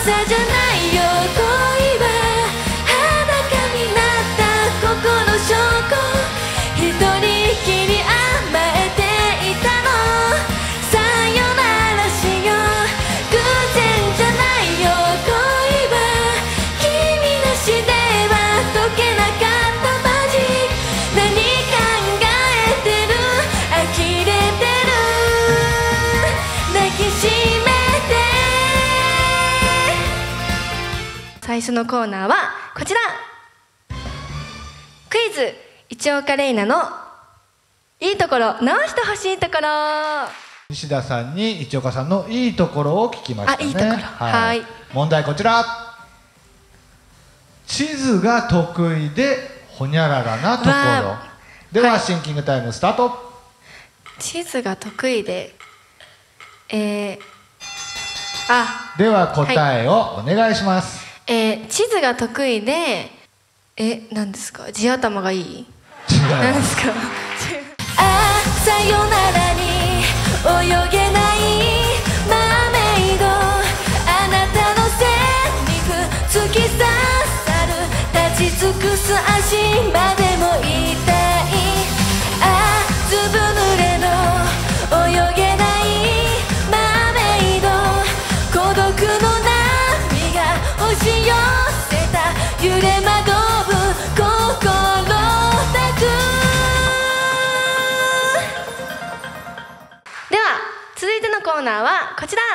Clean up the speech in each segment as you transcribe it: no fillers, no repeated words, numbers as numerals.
せじゃないよ恋は裸になった心証拠一人きり甘えていたのさよならしよう偶然じゃないよ恋は君なしでは解けなかったマジ何考えてる呆れてる抱きしめて最初のコーナーはこちらクイズ市岡玲奈のいいところ直してほしいところ。 西田さんに市岡さんのいいところを聞きましたね。 いいところ、はい。 問題こちら。地図が得意でほにゃららなところ。では、シンキングタイムスタート。 地図が得意ででは答えをお願いします。 地図が得意で何ですか？地頭がいい？何ですか？さよならに泳げないマーメイドあなたのセリフ突き刺さる立ち尽くす足までも痛いずぶ濡れの泳げないマーメイド孤独の波が押し寄せた揺れ惑う心だくでは続いてのコーナーはこちら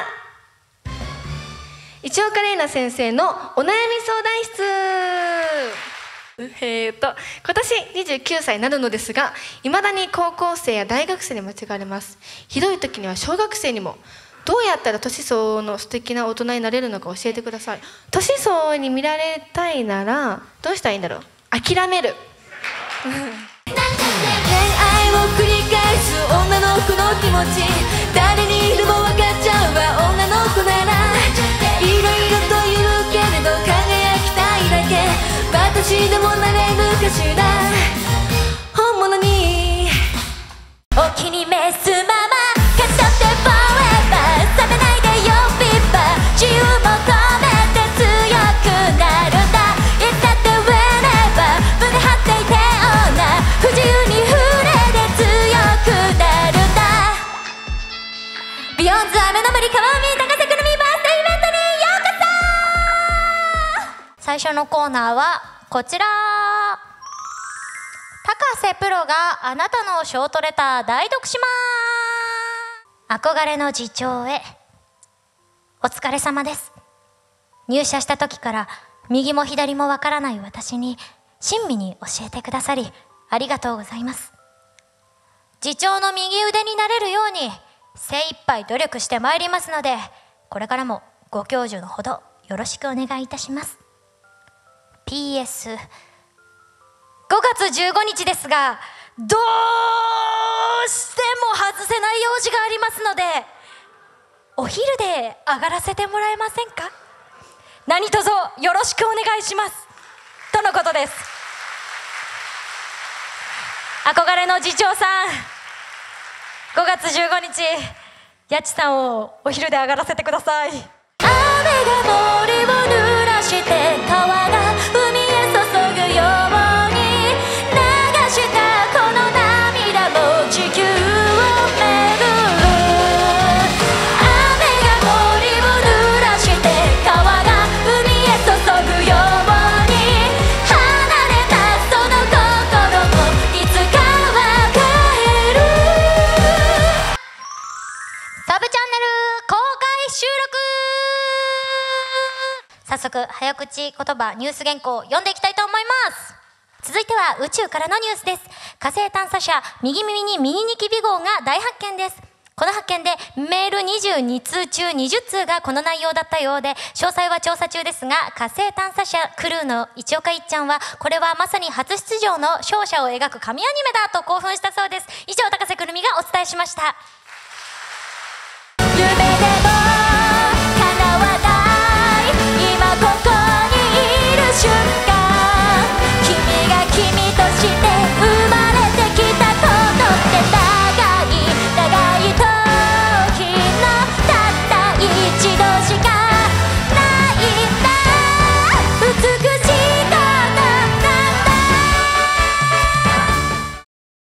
市岡玲奈先生のお悩み相談室。今年29歳になるのですがいまだに高校生や大学生に間違われます。ひどい時には小学生にも。どうやったら年相応の素敵な大人になれるのか教えてください。年相応に見られたいならどうしたらいいんだろう。諦める恋愛を繰り返す女の子の気持ち誰にいるも分かっちゃうわ女の子ならいろいろと言うけれど輝きたいだけ私でもなれるかしら本物にお気に召すまま勝ち取って Forever 冷めないでよ Viva 自由求めて強くなるんだいつだって Whenever 胸張っていて女不自由に触れて強くなるんだ Beyond 雨の森川見高瀬くるみバースデーイベントにようこそ。 最初のコーナーはこちら。高瀬プロがあなたのショートレター代読します。憧れの次長へお疲れ様です。入社した時から右も左もわからない私に親身に教えてくださりありがとうございます。次長の右腕になれるように精一杯努力してまいりますのでこれからもご教授のほどよろしくお願いいたします。 PS5 月15日ですがどうしても外せない用事がありますのでお昼で上がらせてもらえませんか。何卒よろしくお願いしますとのことです。憧れの次長さん5月15日やちさんをお昼で上がらせてください。雨が森を濡らして川が海へ注ぐように流したこの涙も地球を巡る。雨が森を濡らして川が海へ注ぐように離れたその心もいつかは帰る。サブチャンネル公開収録。早速早口言葉ニュース原稿を読んでいきたいと思います。続いては宇宙からのニュースです。火星探査車右耳にミニニキビ号が大発見です。この発見でメール22通中20通がこの内容だったようで詳細は調査中ですが火星探査車クルーの市岡いっちゃんはこれはまさに初出場の勝者を描く神アニメだと興奮したそうです。以上高瀬くるみがお伝えしました。